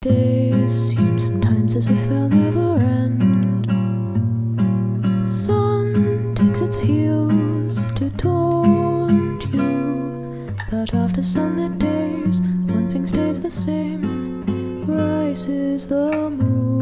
days seem sometimes as if they'll never end. Sun digs its heels to taunt you, but after sunlit days, one thing stays the same. Rises the moon.